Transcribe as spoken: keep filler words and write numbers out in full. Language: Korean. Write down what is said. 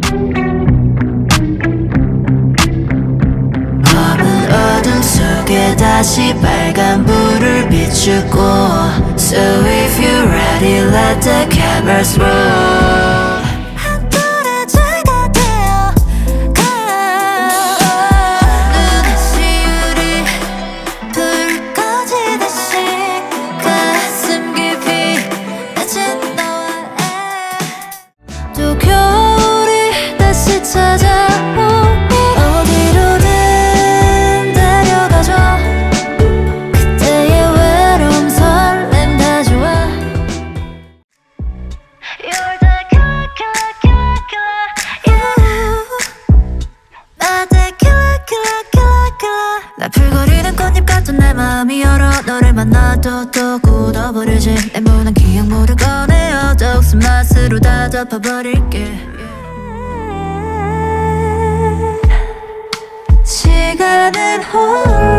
검은 어둠 속에 다시 빨간 불을 비추고 So if you're ready let the cameras roll. 나풀거리는 꽃잎 같은 내 마음이 열어 너를 만나도 또 굳어버리지 내 모난 기억 모두 꺼내어 더욱 쓴맛으로 다 덮어버릴게. 시간은 홀